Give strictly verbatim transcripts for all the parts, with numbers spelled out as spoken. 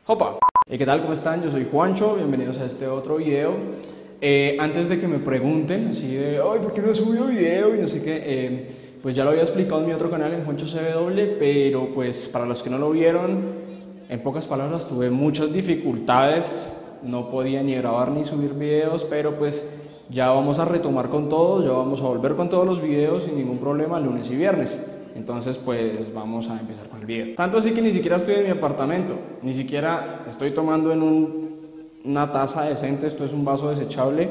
Opa, ¿y qué tal? ¿Cómo están? Yo soy Juancho, bienvenidos a este otro video. Eh, antes de que me pregunten así de, ay, ¿por qué no he subido video? Y no sé qué, eh, pues ya lo había explicado en mi otro canal, en Juancho C W, pero pues para los que no lo vieron, en pocas palabras tuve muchas dificultades, no podía ni grabar ni subir videos, pero pues ya vamos a retomar con todos, ya vamos a volver con todos los videos sin ningún problema lunes y viernes. Entonces pues vamos a empezar con el video. Tanto así que ni siquiera estoy en mi apartamento, ni siquiera estoy tomando en un, una taza decente, esto es un vaso desechable.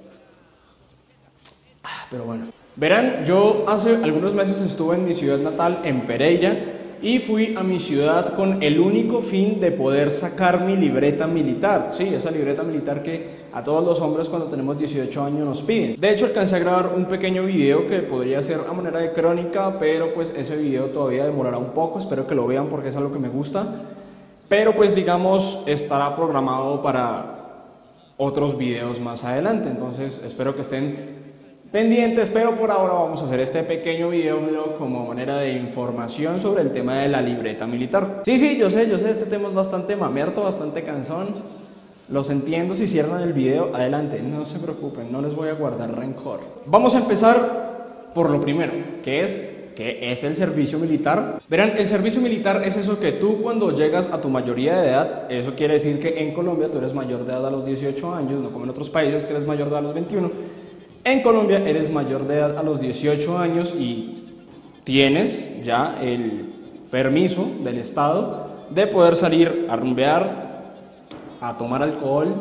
Ah, pero bueno. Verán, yo hace algunos meses estuve en mi ciudad natal, en Pereira, y fui a mi ciudad con el único fin de poder sacar mi libreta militar. Sí, esa libreta militar que a todos los hombres cuando tenemos dieciocho años nos piden. De hecho, alcancé a grabar un pequeño video que podría ser a manera de crónica, pero pues ese video todavía demorará un poco, espero que lo vean porque es algo que me gusta. Pero pues digamos, estará programado para otros videos más adelante, entonces espero que estén pendientes, pero por ahora vamos a hacer este pequeño video como manera de información sobre el tema de la libreta militar. Sí, sí, yo sé, yo sé, este tema es bastante mamerto, bastante cansón. Los entiendo, si cierran el video, adelante, no se preocupen, no les voy a guardar rencor. Vamos a empezar por lo primero, que es, ¿qué es el servicio militar? Verán, el servicio militar es eso que tú cuando llegas a tu mayoría de edad, eso quiere decir que en Colombia tú eres mayor de edad a los dieciocho años, no como en otros países que eres mayor de edad a los veintiuno. En Colombia eres mayor de edad a los dieciocho años y tienes ya el permiso del Estado de poder salir a rumbear, a tomar alcohol,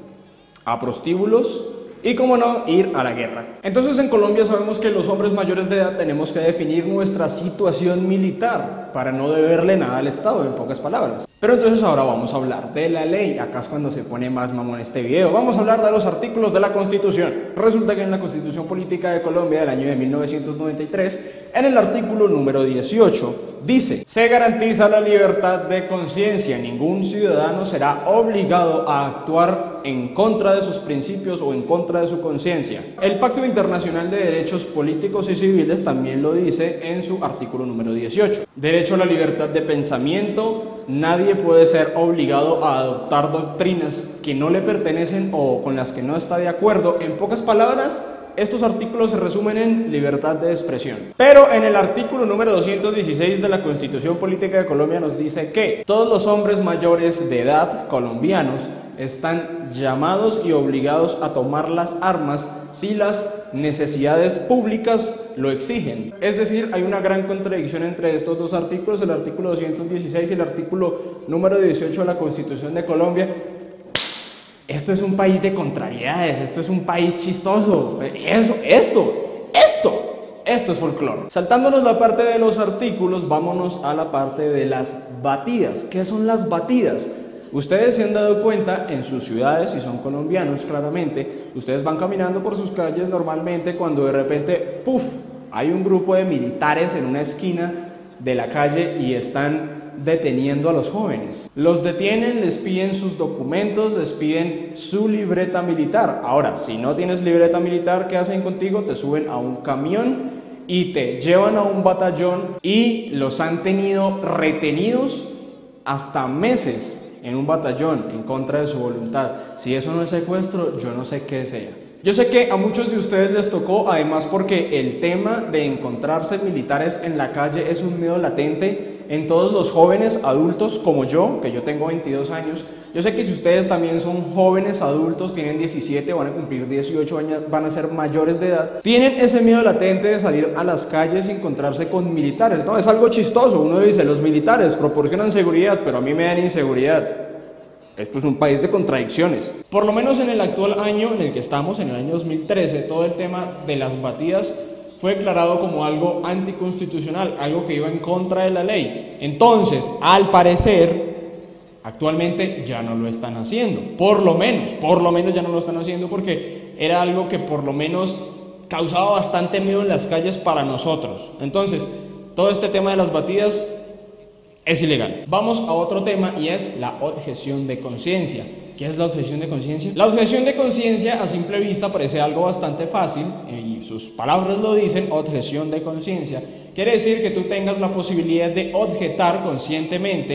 a prostíbulos y, como no, ir a la guerra. Entonces en Colombia sabemos que los hombres mayores de edad tenemos que definir nuestra situación militar para no deberle nada al Estado, en pocas palabras. Pero entonces ahora vamos a hablar de la ley. Acá es cuando se pone más mamón este video. Vamos a hablar de los artículos de la Constitución. Resulta que en la Constitución Política de Colombia del año de mil novecientos noventa y tres, en el artículo número dieciocho, dice: se garantiza la libertad de conciencia. Ningún ciudadano será obligado a actuar en contra de sus principios o en contra de su conciencia. El Pacto Internacional de Derechos Políticos y Civiles también lo dice en su artículo número dieciocho. Derecho a la libertad de pensamiento. Nadie puede ser obligado a adoptar doctrinas que no le pertenecen o con las que no está de acuerdo. En pocas palabras, estos artículos se resumen en libertad de expresión. Pero en el artículo número doscientos dieciséis de la Constitución Política de Colombia nos dice que todos los hombres mayores de edad colombianos están llamados y obligados a tomar las armas si las necesidades públicas lo exigen. Es decir, hay una gran contradicción entre estos dos artículos, el artículo doscientos dieciséis y el artículo número dieciocho de la Constitución de Colombia. Esto es un país de contrariedades, esto es un país chistoso, eso, esto, esto, esto es folclore. Saltándonos la parte de los artículos, vámonos a la parte de las batidas. ¿Qué son las batidas? Ustedes se han dado cuenta en sus ciudades, si son colombianos claramente, ustedes van caminando por sus calles normalmente cuando de repente, ¡puf!, hay un grupo de militares en una esquina de la calle y están deteniendo a los jóvenes. Los detienen, les piden sus documentos, les piden su libreta militar. Ahora, si no tienes libreta militar, ¿qué hacen contigo? Te suben a un camión y te llevan a un batallón y los han tenido retenidos hasta meses en un batallón en contra de su voluntad. Si eso no es secuestro, yo no sé qué sea. Yo sé que a muchos de ustedes les tocó, además porque el tema de encontrarse militares en la calle es un miedo latente en todos los jóvenes adultos como yo, que yo tengo veintidós años. Yo sé que si ustedes también son jóvenes adultos, tienen diecisiete, van a cumplir dieciocho años, van a ser mayores de edad, tienen ese miedo latente de salir a las calles y encontrarse con militares, ¿no? Es algo chistoso, uno dice, los militares proporcionan seguridad, pero a mí me dan inseguridad. Esto es un país de contradicciones. Por lo menos en el actual año en el que estamos, en el año dos mil trece, todo el tema de las batidas fue declarado como algo anticonstitucional, algo que iba en contra de la ley. Entonces, al parecer, actualmente ya no lo están haciendo. Por lo menos, por lo menos ya no lo están haciendo porque era algo que por lo menos causaba bastante miedo en las calles para nosotros. Entonces, todo este tema de las batidas es ilegal. Vamos a otro tema y es la objeción de conciencia. ¿Qué es la objeción de conciencia? La objeción de conciencia a simple vista parece algo bastante fácil y sus palabras lo dicen, objeción de conciencia. Quiere decir que tú tengas la posibilidad de objetar conscientemente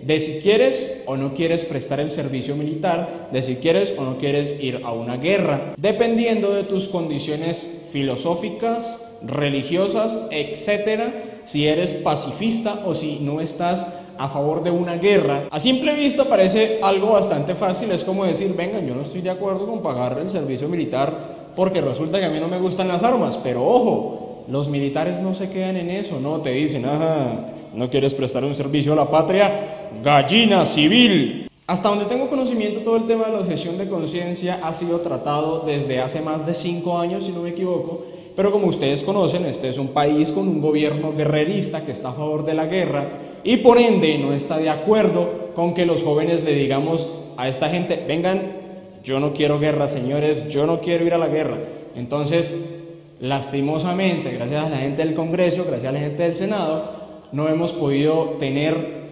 de si quieres o no quieres prestar el servicio militar, de si quieres o no quieres ir a una guerra, dependiendo de tus condiciones filosóficas, religiosas, etcétera, si eres pacifista o si no estás a favor de una guerra. A simple vista parece algo bastante fácil, es como decir, venga, yo no estoy de acuerdo con pagar el servicio militar porque resulta que a mí no me gustan las armas, pero ojo, los militares no se quedan en eso, no te dicen, ajá, no quieres prestar un servicio a la patria, gallina civil. Hasta donde tengo conocimiento, todo el tema de la objeción de conciencia ha sido tratado desde hace más de cinco años, si no me equivoco, pero como ustedes conocen, este es un país con un gobierno guerrerista que está a favor de la guerra y por ende no está de acuerdo con que los jóvenes le digamos a esta gente, vengan, yo no quiero guerra, señores, yo no quiero ir a la guerra. Entonces, lastimosamente, gracias a la gente del Congreso, gracias a la gente del Senado, no hemos podido tener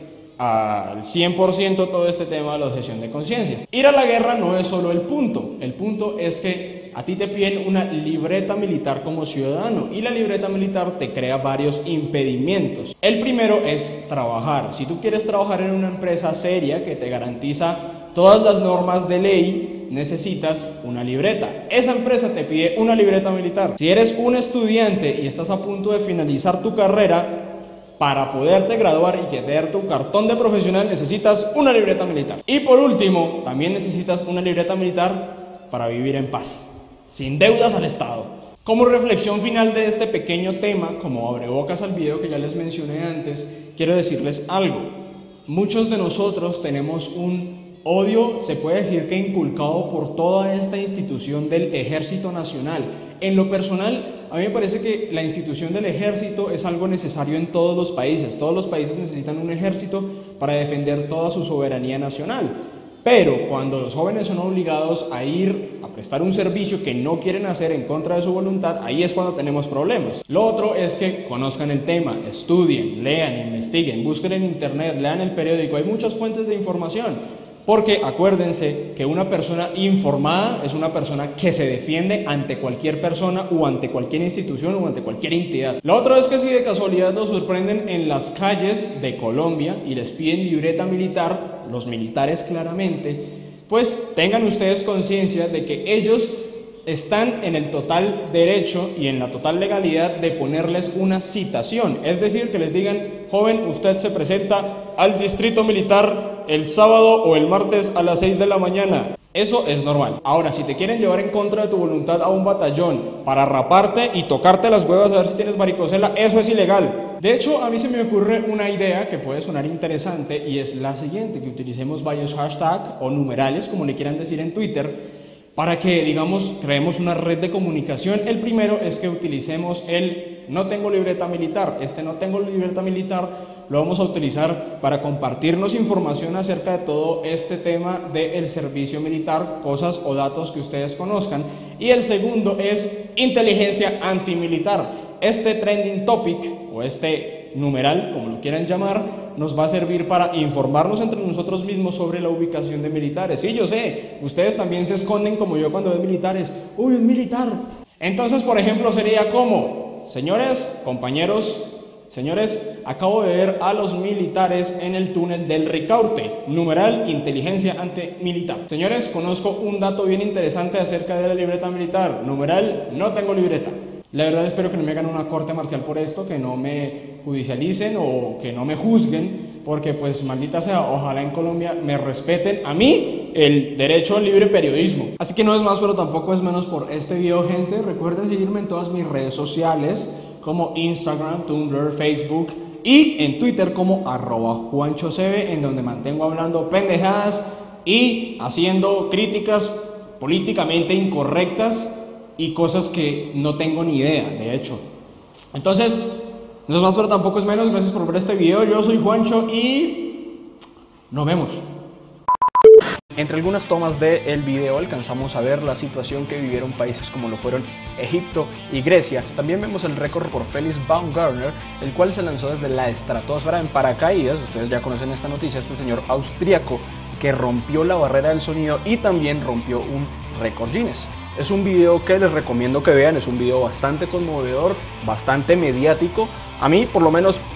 al cien por ciento todo este tema de la objeción de conciencia. Ir a la guerra no es solo el punto, el punto es que a ti te piden una libreta militar como ciudadano y la libreta militar te crea varios impedimentos. El primero es trabajar. Si tú quieres trabajar en una empresa seria que te garantiza todas las normas de ley, necesitas una libreta. Esa empresa te pide una libreta militar. Si eres un estudiante y estás a punto de finalizar tu carrera, para poderte graduar y que te dé tu cartón de profesional necesitas una libreta militar. Y por último, también necesitas una libreta militar para vivir en paz, sin deudas al Estado. Como reflexión final de este pequeño tema, como abrebocas al video que ya les mencioné antes, quiero decirles algo. Muchos de nosotros tenemos un odio, se puede decir que inculcado por toda esta institución del Ejército Nacional. En lo personal, a mí me parece que la institución del ejército es algo necesario en todos los países. Todos los países necesitan un ejército para defender toda su soberanía nacional. Pero cuando los jóvenes son obligados a ir a prestar un servicio que no quieren hacer en contra de su voluntad, ahí es cuando tenemos problemas. Lo otro es que conozcan el tema, estudien, lean, investiguen, busquen en internet, lean el periódico. Hay muchas fuentes de información. Porque acuérdense que una persona informada es una persona que se defiende ante cualquier persona o ante cualquier institución o ante cualquier entidad. Lo otro es que si de casualidad nos sorprenden en las calles de Colombia y les piden libreta militar, los militares claramente, pues tengan ustedes conciencia de que ellos están en el total derecho y en la total legalidad de ponerles una citación. Es decir, que les digan, joven, usted se presenta al distrito militar el sábado o el martes a las seis de la mañana. Eso es normal. Ahora, si te quieren llevar en contra de tu voluntad a un batallón para raparte y tocarte las huevas a ver si tienes varicocela, eso es ilegal. De hecho, a mí se me ocurre una idea que puede sonar interesante y es la siguiente, que utilicemos varios hashtags o numerales, como le quieran decir en Twitter, para que, digamos, creemos una red de comunicación. El primero es que utilicemos el no tengo libreta militar. Este no tengo libreta militar lo vamos a utilizar para compartirnos información acerca de todo este tema del servicio militar, cosas o datos que ustedes conozcan. Y el segundo es inteligencia antimilitar. Este trending topic o este numeral, como lo quieran llamar, nos va a servir para informarnos entre nosotros mismos sobre la ubicación de militares. Sí, yo sé, ustedes también se esconden como yo cuando ven militares. ¡Uy, es militar! Entonces, por ejemplo, sería como, señores, compañeros, señores, acabo de ver a los militares en el túnel del Ricaurte, numeral inteligencia antimilitar. Señores, conozco un dato bien interesante acerca de la libreta militar, numeral no tengo libreta. La verdad espero que no me hagan una corte marcial por esto, que no me judicialicen o que no me juzguen, porque pues maldita sea, ojalá en Colombia me respeten a mí el derecho al libre periodismo. Así que no es más pero tampoco es menos por este video, gente. Recuerden seguirme en todas mis redes sociales como Instagram, Tumblr, Facebook y en Twitter como arroba juanchocb, en donde mantengo hablando pendejadas y haciendo críticas políticamente incorrectas y cosas que no tengo ni idea, de hecho. Entonces, no es más pero tampoco es menos. Gracias por ver este video. Yo soy Juancho y nos vemos. Entre algunas tomas del video alcanzamos a ver la situación que vivieron países como lo fueron Egipto y Grecia. También vemos el récord por Felix Baumgartner, el cual se lanzó desde la estratosfera en paracaídas. Ustedes ya conocen esta noticia, este señor austríaco que rompió la barrera del sonido y también rompió un récord Guinness. Es un video que les recomiendo que vean, es un video bastante conmovedor, bastante mediático. A mí, por lo menos,